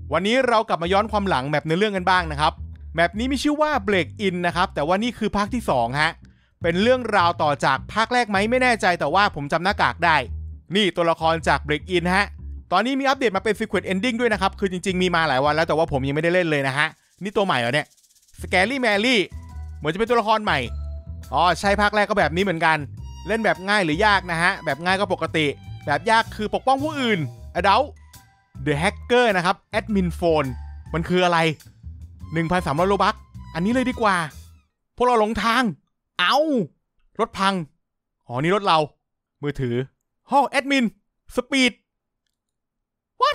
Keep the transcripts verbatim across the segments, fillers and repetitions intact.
วันนี้เรากลับมาย้อนความหลังแมปในเรื่องกันบ้างนะครับแมปนี้มีชื่อว่า Break In นะครับแต่ว่านี่คือภาคที่สองฮะเป็นเรื่องราวต่อจากภาคแรกไหมไม่แน่ใจแต่ว่าผมจำหน้ากากได้นี่ตัวละครจาก Break In ฮะตอนนี้มีอัปเดตมาเป็น Secret Ending ด้วยนะครับคือจริงๆมีมาหลายวันแล้วแต่ว่าผมยังไม่ได้เล่นเลยนะฮะนี่ตัวใหม่เหรอเนี่ย Scary Mary เหมือนจะเป็นตัวละครใหม่อ๋อใช่ภาคแรกก็แบบนี้เหมือนกันเล่นแบบง่ายหรือยากนะฮะแบบง่ายก็ปกติแบบยากคือปกป้องผู้อื่น Adult The Hacker นะครับ Admin Phone มันคืออะไร หนึ่งพันสามร้อย โลบัคอันนี้เลยดีกว่าพวกเราหลงทางเอารถพังอ๋อนี่รถเรามือถือห้องแอดมินสปีด what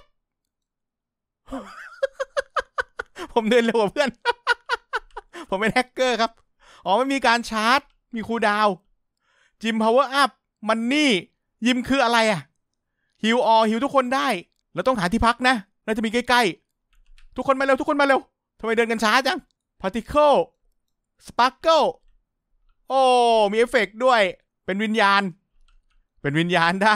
ผมเดินเร็วกว่าเพื่อน ผมเป็นแฮกเกอร์ครับอ๋อไม่มีการชาร์จมีคูลดาวน์จิมพาวเวอร์อัพมันนี่ยิมคืออะไรอะฮิวออฮิวทุกคนได้แล้วต้องหาที่พักนะน่าจะมีใกล้ๆทุกคนมาเร็วทุกคนมาเร็วทำไมเดินกันช้าจัง Particle Sparkle โอ้มีเอฟเฟกต์ด้วยเป็นวิญญาณเป็นวิญญาณได้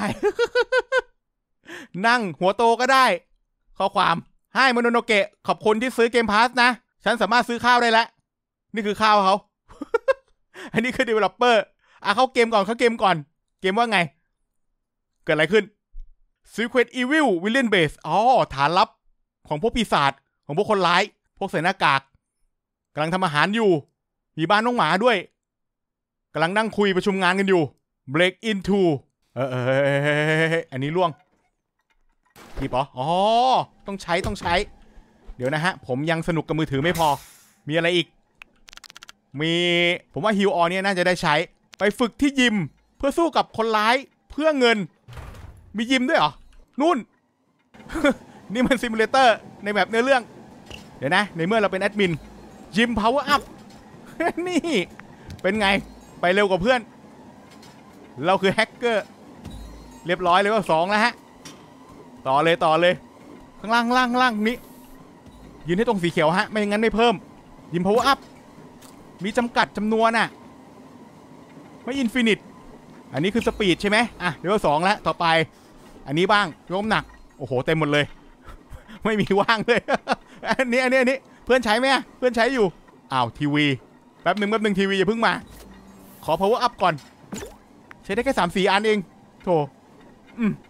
นั่งหัวโตก็ได้ข้อความให้โมโนโนเกะขอบคุณที่ซื้อเกมพาสนะฉันสามารถซื้อข้าวได้แล้วนี่คือข้าวเขา อันนี้คือ developer อ่ะเข้าเกมก่อนเข้าเกมก่อนเกมว่าไงเกิดอะไรขึ้น Secret Evil Villain Base อ๋อฐานลับของพวกปีศาจของพวกคนร้ายพวกใส่หน้ากากกำลังทำอาหารอยู่มีบ้านน้องหมาด้วยกำลังนั่งคุยประชุมงานกันอยู่ Break Into เออเอออันนี้ล่วงพี่ปออ๋อต้องใช้ต้องใช้เดี๋ยวนะฮะผมยังสนุกกับมือถือไม่พอมีอะไรอีกมีผมว่าฮิวออเนี่ยน่าจะได้ใช้ไปฝึกที่ยิมเพื่อสู้กับคนร้ายเพื่อเงินมียิมด้วยเหรอนู่น นี่มันซิมูเลเตอร์ในแบบเนื้อเรื่องเดี๋ยวนะในเมื่อเราเป็นแอดมินยิมพาวเวอร์อัพ นี่เป็นไงไปเร็วกว่าเพื่อนเราคือแฮกเกอร์เรียบร้อยเลยว่าสองแล้วฮะต่อเลยต่อเลยข้างล่างข้างล่างข้างล่างนี้ยืนให้ตรงสีเขียวฮะไม่งั้นไม่เพิ่มยิมพาวเวอร์อัพมีจำกัดจำนวนน่ะไม่อินฟินิตอันนี้คือสปีดใช่ไหมอ่ะเดี๋ยวสองแล้วต่อไปอันนี้บ้างยกน้ำหนักโอ้โหเต็มหมดเลย ไม่มีว่างเลย อันนี้อันนี้อันนี้เพื่อนใช้ไหมเพื่อนใช้อยู่อ้าวทีวีแป๊บหนึ่งแป๊บหนึ่งทีวีอย่าเพิ่งมาขอ power up ก่อนใช้ได้แค่สามสี่อันเองโธ่อืม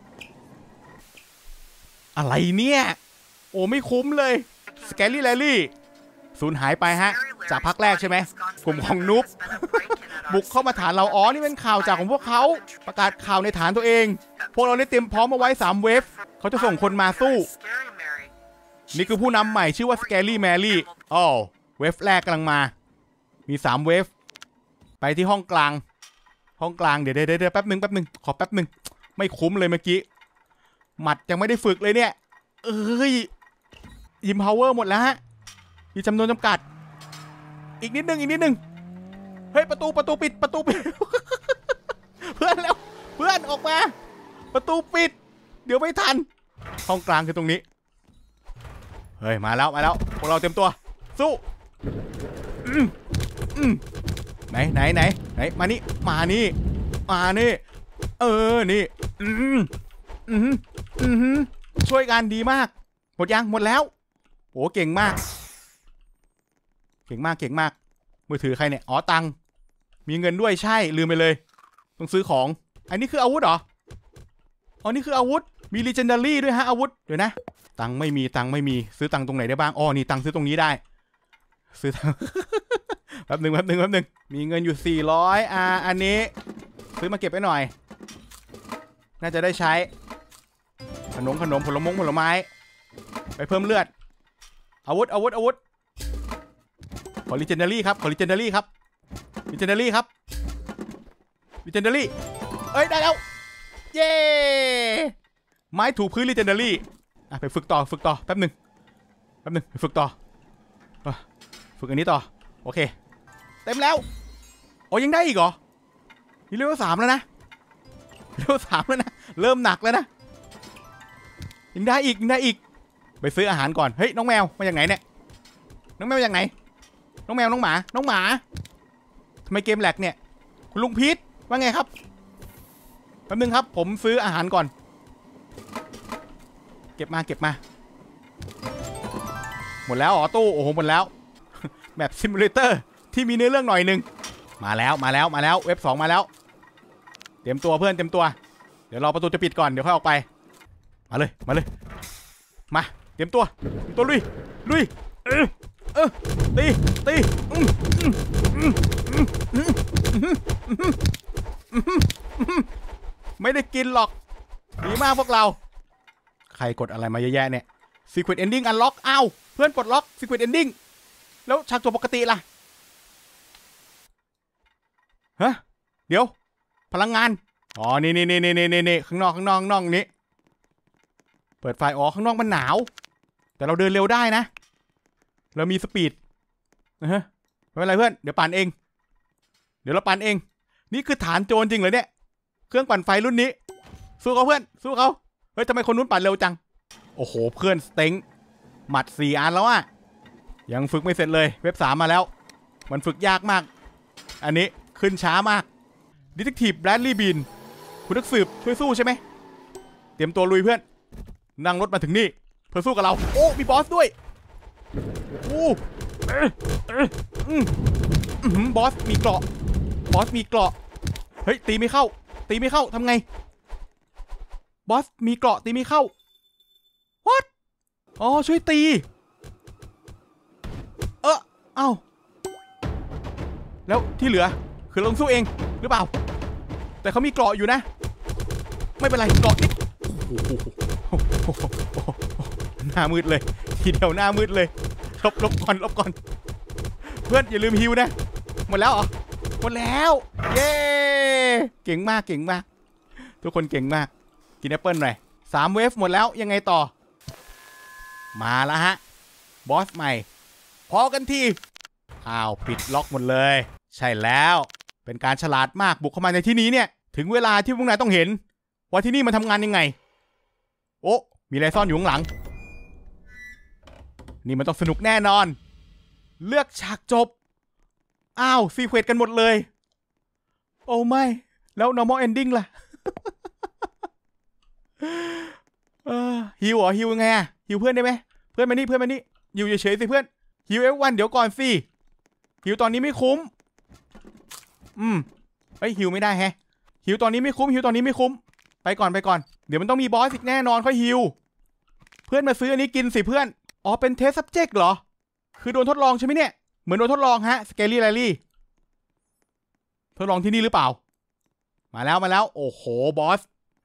อะไรเนี่ยโอ้ไม่คุ้มเลย Scary Larry สูญหายไปฮะจากพักแรกใช่ไหมกลุ่มของนุ๊บ บุกเข้ามาฐานเราอ๋อนี่เป็นข่าวจากของพวกเขาประกาศข่าวในฐานตัวเองพวกเราได้เตรียมพร้อมมาไว้สามเวฟเขาจะส่งคนมาสู้นี่คือผู้นำใหม่ชื่อว่า Scary Mary อ๋อเวฟแรกกำลังมามีสามเวฟไปที่ห้องกลางห้องกลางเดี๋ยวเดี๋ยวเดี๋ยวแป๊บหนึ่งแป๊บหนึ่งขอแป๊บหนึ่งไม่คุ้มเลยเมื่อกี้หมัดยังไม่ได้ฝึกเลยเนี่ยเอ้ยยิมพาวเวอร์หมดแล้วฮะมีจำนวนจำกัดอีกนิดนึงอีกนิดนึงเฮ้ยประตูประตูปิดประตูปิด เพื่อนแล้วเพื่อนออกมาประตูปิดเดี๋ยวไม่ทันห้องกลางคือตรงนี้เฮ้ยมาแล้วมาแล้วพวกเราเต็มตัวสู้อืมอืมไหนไหนไหนไหนมานี่มานี่มานี่เออนี่อืมอืมอืมช่วยกันดีมากหมดยังหมดแล้วโอ้เก่งมากเก่งมากเก่งมากมือถือใครเนี่ยอ๋อตังมีเงินด้วยใช่ลืมไปเลยต้องซื้อของอันนี้คืออาวุธเหรออ๋อนี่คืออาวุธมี Legendary ด้วยฮะอาวุธเดี๋ยวนะตังไม่มีตังไม่มีซื้อตังตรงไหนได้บ้างอ๋อนี่ตังซื้อตรงนี้ได้ซื้อ แป๊บหนึ่งแป๊บหนึ่งแป๊บหนึ่งมีเงินอยู่สี่ร้อยอ่าอันนี้ซื้อมาเก็บไว้หน่อยน่าจะได้ใช้ขนมขนมผลมงผลไม้ไปเพิ่มเลือดอาวุธอาวุธอาวุธขอ Legendary ครับขอ Legendary ครับ Legendary ครับ Legendary เอ้ยได้แล้วเย้ไม้ถูพื้น Legendary อ่ะไปฝึกต่อฝึกต่อแป๊บหนึ่งแป๊บหนึ่งไปฝึกต่อฝึกอันนี้ต่อโอเคเต็มแล้วโอ้ยังได้อีกเหรอนี่เลเวลสามแล้วนะเลเวลสามแล้วนะเริ่มหนักแล้วนะยังได้อีกยังได้อีกไปซื้ออาหารก่อนเฮ้ยน้องแมวมาจากไหนเนี่ยน้องแมวมาจากไหนน้องแมวน้องหมาน้องหมาทำไมเกมแหลกเนี่ยคุณลุงพีทว่าไงครับแป๊บนึงครับผมซื้ออาหารก่อนเก็บมาเก็บมาหมดแล้วอ๋อตู้โอ้โหหมดแล้วแมปซิมูเลเตอร์ที่มีเนื้อเรื่องหน่อยหนึ่งมาแล้วมาแล้วมาแล้วเว็บสองมาแล้วเตรียมตัวเพื่อนเตรียมตัวเดี๋ยวรอประตูจะปิดก่อนเดี๋ยวค่อยออกไปมาเลยมาเลยมาเตรียมตัวเตรียมตัวลุยลุยเออเออตีตีไม่ได้กินหรอกดีมากพวกเราใครกดอะไรมาเยอะแยะเนี่ย Secret Ending Unlock อ้าวเพื่อนปลดล็อก Secret Ending แล้วฉากจบปกติล่ะฮะเดี๋ยวพลังงานอ๋อนี่นี่นี่นี่นี่นี่ข้างนอกข้างนอกข้างนอกนี้เปิดไฟอ๋อข้างนอกมันหนาวแต่เราเดินเร็วได้นะเรามีสปีดนะฮะไม่เป็นไรเพื่อนเดี๋ยวปั่นเองเดี๋ยวเราปั่นเองนี่คือฐานโจรจริงเหรอเนี่ยเครื่องปั่นไฟรุ่นนี้สู้เขาเพื่อนสู้เขาเฮ้ยทำไมคนนู้นปั่นเร็วจังโอ้โหเพื่อนสเต็งหมัดสี่อันแล้วอะยังฝึกไม่เสร็จเลยเว็บสามมาแล้วมันฝึกยากมากอันนี้ขึ้นช้ามากดิเทคทีฟแบรดลีย์บีนคุณนักสืบช่วยสู้ใช่ไหมเตรียมตัวลุยเพื่อนนั่งรถมาถึงนี่เพื่อสู้กับเราโอ้มีบอสด้วยโอ้บอสมีเกราะบอสมีเกราะเฮ้ยตีไม่เข้าตีไม่เข้าทำไงบอสมีเกราะตีไม่เข้า what อ๋อช่วยตีเออเอ้าแล้วที่เหลือคือลงสู้เองหรือเปล่าแต่เขามีเกราะอยู่นะไม่เป็นไรเกราะนิดหน้ามืดเลยทีเดียวหน้ามืดเลยลบลบก่อนลบก่อนเพื่อนอย่าลืมฮิวนะหมดแล้วเหรอหมดแล้วเย้เก่งมากเก่งมากทุกคนเก่งมากกินแอปเปิลหน่อยสามเวฟหมดแล้วยังไงต่อมาแล้วฮะบอสใหม่พอกันทีอ้าวปิดล็อกหมดเลยใช่แล้วเป็นการฉลาดมากบุกเข้ามาในที่นี้เนี่ยถึงเวลาที่พวกนายต้องเห็นว่าที่นี่มันทำงานยังไงโอ้มีอะไรซ่อนอยู่ข้างหลังนี่มันต้องสนุกแน่นอนเลือกฉากจบอ้าวซีเควตกันหมดเลยโอ้ไม่แล้ว normal ending ล่ะ เออฮิวเหรอฮิวไงอะฮิวเพื่อนได้ไหมเพื่อนมานี่เพื่อนมานี่ฮิวเฉยๆสิเพื่อนฮิวเอฟวันเดี๋ยวก่อนสิฮิวตอนนี้ไม่คุ้มอืมเฮ้ยฮิวไม่ได้แฮะฮิวตอนนี้ไม่คุ้มฮิวตอนนี้ไม่คุ้มไปก่อนไปก่อนเดี๋ยวมันต้องมีบอสอีกแน่นอนค่อยฮิวเพื่อนมาซื้ออันนี้กินสิเพื่อนอ๋อเป็นเทสซับเจกต์เหรอคือโดนทดลองใช่ไหมเนี่ยเหมือนโดนทดลองฮะสเกลลี่แรลลี่ทดลองที่นี่หรือเปล่ามาแล้วมาแล้วโอ้โหบอส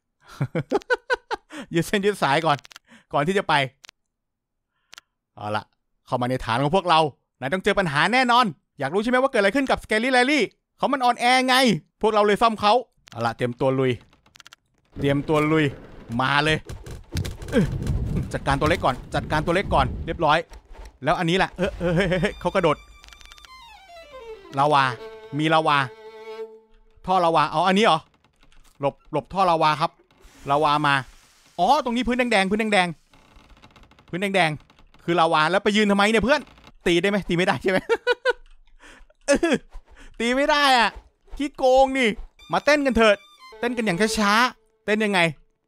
ยืดเส้นยืดสายก่อนก่อนที่จะไปเอาละเข้ามาในฐานของพวกเรานายต้องเจอปัญหาแน่นอนอยากรู้ใช่ไหมว่าเกิดอะไรขึ้นกับสเกลลี่แรลลี่เขามันออนแอร์ไงพวกเราเลยซ่อมเขาเอาละเตรียมตัวลุยเตรียมตัวลุยมาเลยจัดการตัวเล็กก่อนจัดการตัวเล็กก่อนเรียบร้อยแล้วอันนี้แหละเออเออเฮ้ยเขากระโดดลาวามีลาวาท่อลาวาเอาอันนี้เหรอหลบหลบท่อลาวาครับลาวามาอ๋อตรงนี้พื้นแดงๆพื้นแดงๆพื้นแดงๆคือลาวาแล้วไปยืนทำไมเนี่ยเพื่อนตีได้ไหมตีไม่ได้ใช่ไหม ตีไม่ได้อ่ะขี้โกงนี่มาเต้นกันเถิดเต้นกันอย่างช้าๆเต้นยังไง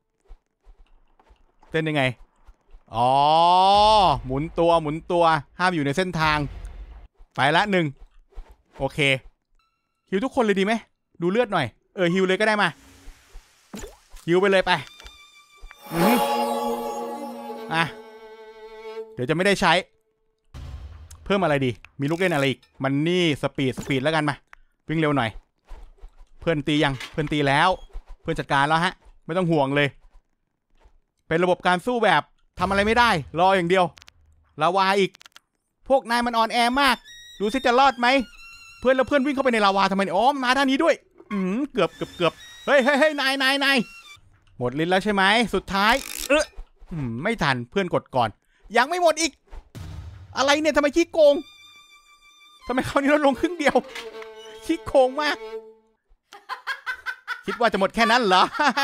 เต้นยังไงอ๋อหมุนตัวหมุนตัวห้ามอยู่ในเส้นทางไปละหนึ่งโอเคฮิวทุกคนเลยดีไหมดูเลือดหน่อยเออฮิวเลยก็ได้มาฮิวไปเลยไปอืมอ่ะเดี๋ยวจะไม่ได้ใช้เพิ่มอะไรดีมีลูกเล่นอะไรอีกมันนี่สปีดสปีดแล้วกันมาวิ่งเร็วหน่อยเพื่อนตียังเพื่อนตีแล้วเพื่อนจัดการแล้วฮะไม่ต้องห่วงเลยเป็นระบบการสู้แบบทำอะไรไม่ได้รออย่างเดียวลาวาอีกพวกนายมันอ่อนแอมากดูสิจะรอดไหมเพื่อนแล้วเพื่อนวิ่งเข้าไปในลาวาทำไมอ๋อมาด้านนี้ด้วยอืมเกือบเกือบเกือบเฮ้ยเฮ้ยเฮ้ยนายนายนายหมดลิ้นแล้วใช่ไหมสุดท้ายเอออืมไม่ทันเพื่อนกดก่อนยังไม่หมดอีกอะไรเนี่ยทำไมขี้โกงทำไมคราวนี้ลดลงครึ่งเดียวขี้โกงมากคิดว่าจะหมดแค่นั้นเหรอ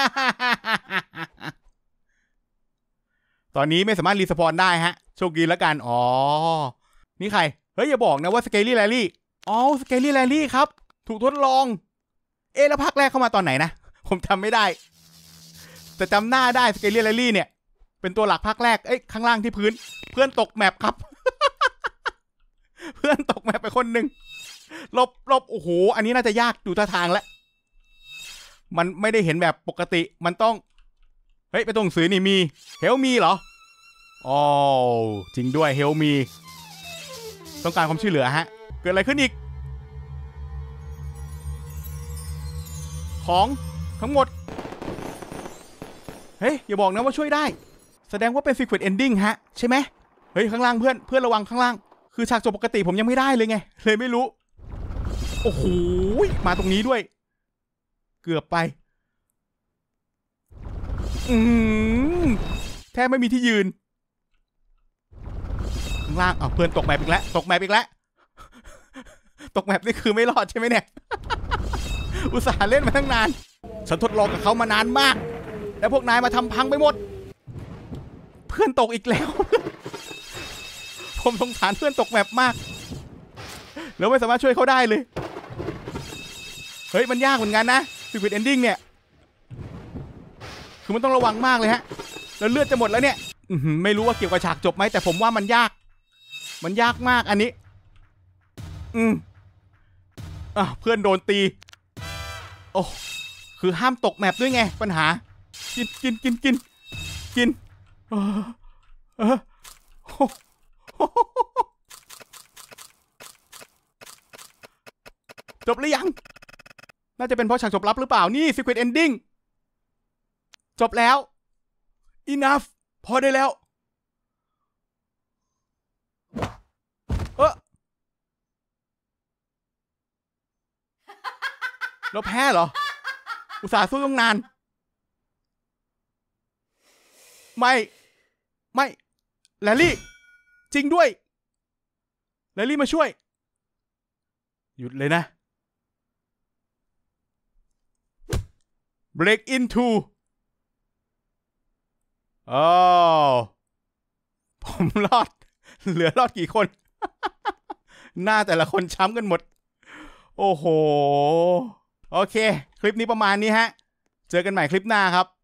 ตอนนี้ไม่สามารถรีสปอนได้ฮะโชคดีแล้วกันอ๋อนี่ใครเฮ้ยอย่าบอกนะว่าสเกลลี่แรลลี่อ๋อสเกลลี่แรลลี่ครับถูกทดลองเอ๊ะแล้วภาคแรกเข้ามาตอนไหนนะผมจำไม่ได้แต่จำหน้าได้สเกลลี่แรลลี่เนี่ยเป็นตัวหลักภาคแรกเอ้ยข้างล่างที่พื้นเพื่อนตกแมปครับเพื่อนตกแมปไปคนหนึ่งหลบหลบโอ้โหอันนี้น่าจะยากดูท่าทางแล้วมันไม่ได้เห็นแบบปกติมันต้องเฮ้ยไปตรงสื่อนี่มีเฮลมีเหรออ๋อจริงด้วยเฮลมีต้องการความช่วยเหลือฮะเกิดอะไรขึ้นอีกของทั้งหมดเฮ้ยอย่าบอกนะว่าช่วยได้แสดงว่าเป็น Secret Ending ฮะใช่ไหมเฮ้ยข้างล่างเพื่อนเพื่อนระวังข้างล่างคือฉากจบปกติผมยังไม่ได้เลยไงเลยไม่รู้โอ้โหมาตรงนี้ด้วยเกือบไปอืมแทบไม่มีที่ยืนข้างล่างอ้าวเพื่อนตกแมปอีกแล้วตกแมปอีกแล้วตกแมปนี่คือไม่รอดใช่ไหมเนี่ยอุตส่าห์เล่นมาตั้งนานฉันทดลองกับเขามานานมากแล้วพวกนายมาทำพังไปหมดเพื่อนตกอีกแล้วผมสงสารเพื่อนตกแมปมากแล้วไม่สามารถช่วยเขาได้เลยเฮ้ยมันยากเหมือนกันนะ Secret Ending เนี่ยคือมันต้องระวังมากเลยฮะแล้วเลือดจะหมดแล้วเนี่ยไม่รู้ว่าเกี่ยวกับฉากจบไหมแต่ผมว่ามันยากมันยากมากอันนี้อืมอ่ะเพื่อนโดนตีโอ้คือห้ามตกแมปด้วยไงปัญหากินกินกินกินกินเออเออจบหรือยังน่าจะเป็นเพราะฉากจบลับหรือเปล่านี่ Secret Ending จบแล้ว enough พอได้แล้วเออเราแพ้เหรออุตส่าห์สู้ตั้งนานไม่ไม่แลลี่จริงด้วยแลลี่มาช่วยหยุดเลยนะ break into อ๋อผมรอดเหลือรอดกี่คน หน้าแต่ละคนช้ำกันหมดโอ้โหโอเคคลิปนี้ประมาณนี้ฮะเจอกันใหม่คลิปหน้าครับ